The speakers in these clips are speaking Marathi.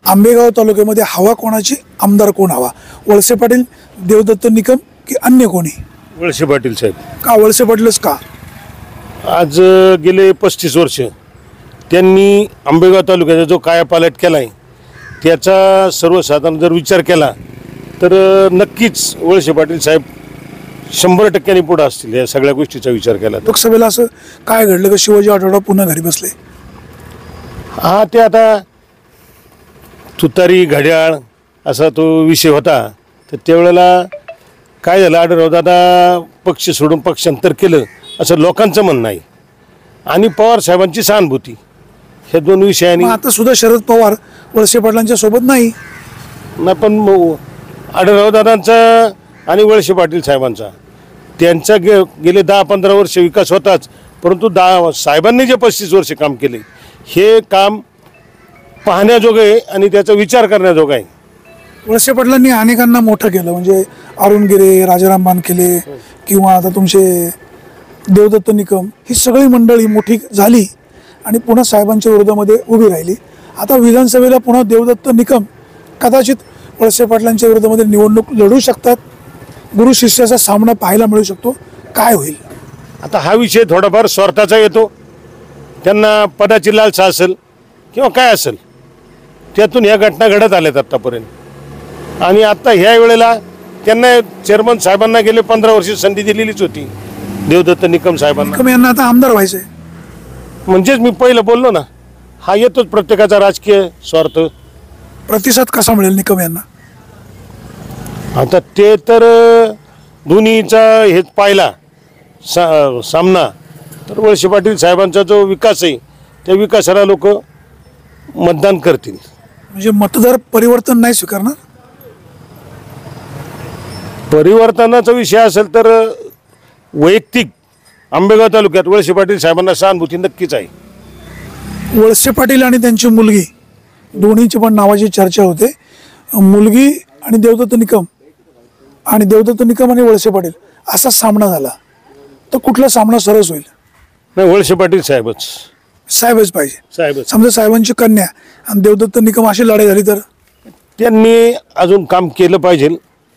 आंबेगाव तालुक्यामध्ये हवा कोणाची, आमदार कोण हवा? वळसे पाटील, देवदत्त निकम की अन्य कोणी? वळसे पाटील साहेब. का वळसे पाटीलच का? आज गेले 35 वर्ष त्यांनी आंबेगाव तालुक्याचा जो कायापालट केला आहे त्याचा सर्वसाधारण जर विचार केला तर नक्कीच वळसे पाटील साहेब 100% पुढे असतील या सगळ्या गोष्टीचा विचार केला. लोकसभेला असं काय घडलं का शिवाजी आढळराव पुन्हा घरी बसले? हा, ते आता तुतारी घड्याळ असा तो विषय होता. तर त्यावेळेला काय झालं, आढळराव दादा पक्ष सोडून पक्षांतर केलं असं लोकांचं म्हणणं आहे आणि पवार साहेबांची सहानुभूती, ह्या दोन विषयांनी. आता सुद्धा शरद पवार वळसे पाटलांच्या सोबत नाही. पण आढळराव दादांचा आणि वळसे पाटील साहेबांचा त्यांचा गेले 10-15 वर्ष विकास होताच, परंतु साहेबांनी जे 35 वर्ष काम केले हे काम पाहण्याजोगं आहे आणि त्याचा विचार करण्याजोगं आहे. वळसे पाटलांनी अनेकांना मोठं केलं, म्हणजे अरुण गिरे, राजाराम बानखेले किंवा आता तुमचे देवदत्त निकम, ही सगळी मंडळी मोठी झाली आणि पुन्हा साहेबांच्या विरोधामध्ये उभी राहिली. आता विधानसभेला पुन्हा देवदत्त निकम कदाचित वळसे पाटलांच्या विरोधामध्ये निवडणूक लढू शकतात. गुरु शिष्याचा सामना पाहायला मिळू शकतो. काय होईल? आता हा विषय थोडाफार स्वार्थाचा येतो, त्यांना पदाची लालसा असेल किंवा काय असेल, त्यातून ह्या घटना घडत आल्यात आत्तापर्यंत. आणि आता ह्या वेळेला त्यांना चेअरमन साहेबांना गेले 15 वर्ष संधी दिलेलीच होती देवदत्त निकम साहेबांना. निकम यांना आता आमदार व्हायचंय. म्हणजेच मी पहिलं बोललो ना, हा येतोच प्रत्येकाचा राजकीय स्वार्थ. प्रतिसाद कसा मिळेल निकम यांना? आता ते तर दोन्हीचा हेच पाहिला सामना तर वळसे पाटील साहेबांचा जो विकास आहे त्या विकासाला लोक मतदान करतील. म्हणजे मतदार परिवर्तन नाही स्वीकारणार? परिवर्तनाचा विषय असेल तर वैयक्तिक आंबेगाव तालुक्यात वळसे पाटील साहेबांना सहानुभूती नक्कीच आहे. वळसे पाटील आणि त्यांची मुलगी दोन्हीची पण नावाची चर्चा होते. मुलगी आणि देवदत्त निकम आणि वळसे पाटील असा सामना झाला तर कुठला सामना सरस होईल? नाही, वळसे पाटील साहेबच पाहिजे. समजा साहेबांची कन्या आणि देवदत्त निकम अशी लढाई झाली तर त्यांनी अजून काम केलं पाहिजे.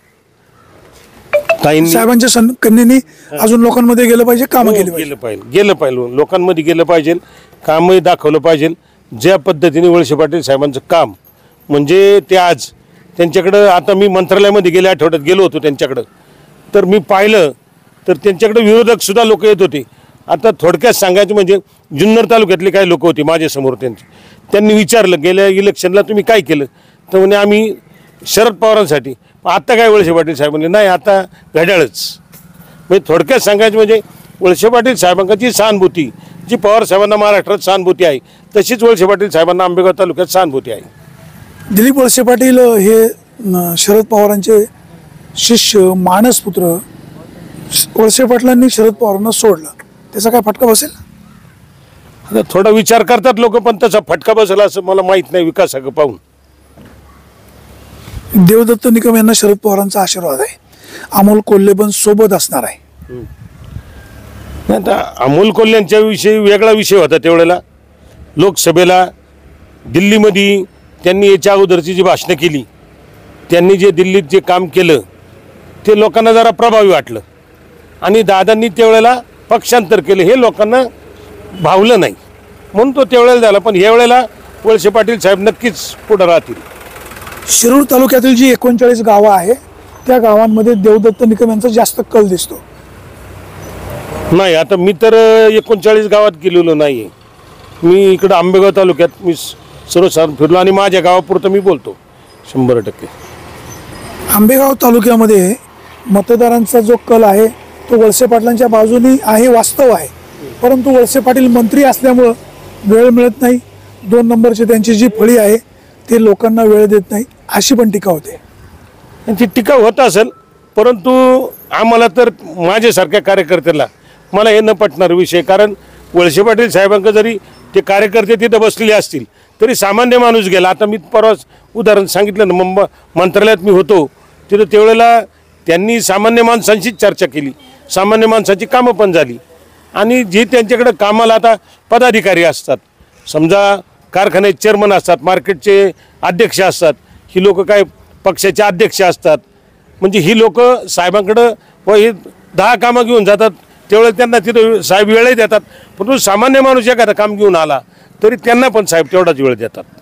साहेबांच्या कन्यांनी अजून लोकांमध्ये गेलं पाहिजे, कामं गेलं पाहिजे लोकांमध्ये गेलं पाहिजे, कामही दाखवलं पाहिजे. ज्या पद्धतीने वळसे पाटील साहेबांचं काम, म्हणजे ते आज त्यांच्याकडं, आता मी मंत्रालयामध्ये गेल्या आठवड्यात गेलो होतो त्यांच्याकडं, तर मी पाहिलं तर त्यांच्याकडे विरोधक सुद्धा लोक येत होते. आता थोडक्यात सांगायचं म्हणजे जुन्नर तालुक्यातले काही लोक होते माझ्यासमोर, त्यांनी विचारलं गेल्या इलेक्शनला तुम्ही काय केलं, तर म्हणे आम्ही शरद पवारांसाठी. आता काय वळसे पाटील साहेब म्हणले नाही आता घड्याळच. म्हणजे थोडक्यात सांगायचं म्हणजे वळसे पाटील साहेबांची सहानुभूती जी पवार साहेबांना महाराष्ट्रात सहानुभूती आहे तशीच वळसे पाटील साहेबांना आंबेगाव तालुक्यात सहानुभूती आहे. दिलीप वळसे पाटील हे शरद पवारांचे शिष्य मानसपुत्र. वळसे पाटलांनी शरद पवारांना सोडलं, त्याचा काय फटका बसेल? आता थोडा विचार करतात लोक, पण त्याचा फटका बसेल असं मला माहीत नाही विकासाकडे पाहून. देवदत्त निकम यांना शरद पवारांचा आशीर्वाद आहे. अमोल कोल्हे पण सोबत असणार आहे. आता अमोल कोल्ह्यांच्या विषयी वेगळा विषय होता त्यावेळेला. लोकसभेला दिल्लीमध्ये त्यांनी याच्या अगोदरची जी भाषणं केली, त्यांनी जे दिल्लीत जे काम केलं ते लोकांना जरा प्रभावी वाटलं आणि दादांनी त्यावेळेला पक्षांतर केलं हे लोकांना भावलं नाही, म्हणून तो त्यावेळेला झाला. पण यावेळेला वळसे पाटील साहेब नक्कीच पुढे राहतील. शिरूर तालुक्यातील जी 39 गावं आहे त्या गावांमध्ये देवदत्त निकम यांचा जास्त कल दिसतो. नाही, आता मी तर 39 गावात गेलेलो नाही. मी इकडं आंबेगाव तालुक्यात मी सर्वसाधारण फिरलो आणि माझ्या गावापुरतं मी बोलतो 100%. आंबेगाव तालुक्यामध्ये मतदारांचा जो कल आहे तो वळसे पाटलांच्या बाजूनी आहे, वास्तव आहे. परंतु वळसे पाटील मंत्री असल्यामुळं वेळ मिळत नाही. 2 नंबरची त्यांची जी फळी आहे ते लोकांना वेळ देत नाही, अशी पण टीका होते. ती टीका होत असेल, परंतु आम्हाला तर माझ्यासारख्या कार्यकर्त्याला मला हे न पटणार विषय. कारण वळसे पाटील साहेबांकडे जरी ते कार्यकर्ते तिथं बसलेले असतील तरी सामान्य माणूस गेला. आता मी परवाच उदाहरण सांगितलं ना, मंत्रालयात मी होतो तिथं त्यावेळेला त्यांनी सामान्य माणसांशीच चर्चा केली, सामान्य माणसाची कामं पण झाली. आणि जे त्यांच्याकडे कामाला आता पदाधिकारी असतात, समजा कारखान्याचे चेअरमन असतात, मार्केटचे अध्यक्ष असतात, ही लोक काय पक्षाचे अध्यक्ष असतात. म्हणजे ही लोक साहेबांकडं व हे 10 कामं घेऊन जातात, त्यावेळेस त्यांना तिथं साहेब वेळही देतात. परंतु सामान्य माणूस एखादं काम घेऊन आला तरी त्यांना पण साहेब तेवढाच वेळ देतात.